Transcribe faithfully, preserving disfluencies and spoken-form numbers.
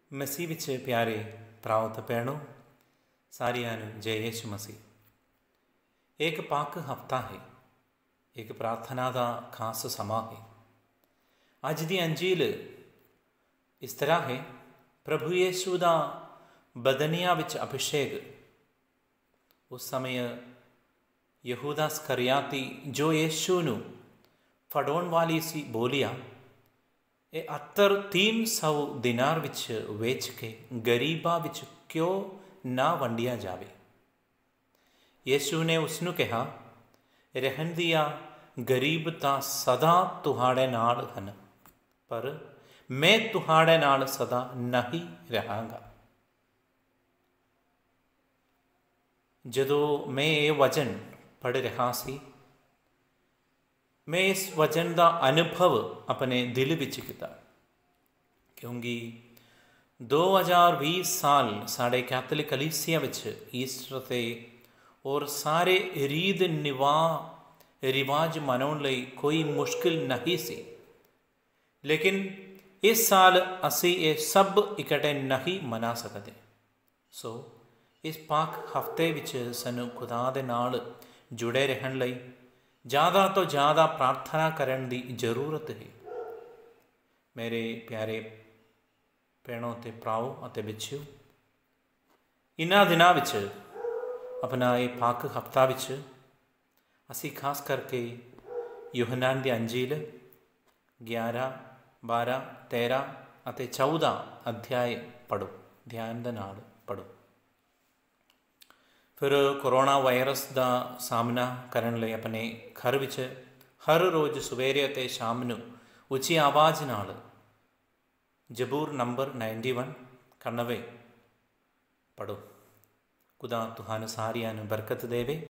मसीह विच प्यारे भराओ ते भैणों, सारियां नूं जय यीशु मसीह। एक पाक हफ्ता है, एक प्रार्थना का खास समा है। अज दी अंजील इस तरह है, प्रभु यीशु का बदनिया विच अभिषेक। उस समय यहूदा स्करियाती जो यीशु नूं फड़ाउण वाली सी बोलिया, ये अत्तर तीन सौ दिनार विच वेच के गरीबा विच क्यों ना वंडिया जावे। यीशु ने उसनूं कहा, रहन दिया गरीब तां सदा तुहाड़े नाल हन, पर मैं तुहाड़े नाल सदा नहीं रहांगा। जदों मैं ये वचन पढ़ रहा सी, मैं इस वचन का अनुभव अपने दिल विच किया, क्योंकि दो हज़ार बीस साल साढ़े कैथलिक कलीसिया विच ईस्टर ते और सारे रीद निवाह रिवाज मनाउण लई कोई मुश्किल नहीं सी, लेकिन इस साल असी ये सब इकट्ठे नहीं मना सकते। सो इस पाक हफ्ते विच सानूं खुदा दे नाल जुड़े रहण लई ज़्यादा तो ज़्यादा प्रार्थना करन दी जरूरत है। मेरे प्यारे भैणों ते भराओ अते बच्चिओ, इन्हां दिनां विच अपना ये पाक हफ्ता विच असी खास करके यूहन्ना दी अंजील ग्यारह बारह तेरह अते चौदह अध्याय पढ़ो, ध्यान दे नाल पढ़ो। फिर कोरोना वायरस का सामना करन लई अपने घर विच हर रोज़ सवेरे ते शाम नूं उच्ची आवाज़ नाल जबूर नंबर नाइनटी वन इक्यानवे पढ़ो। खुदा तुहानूं सारियां नूं बरकत देवे।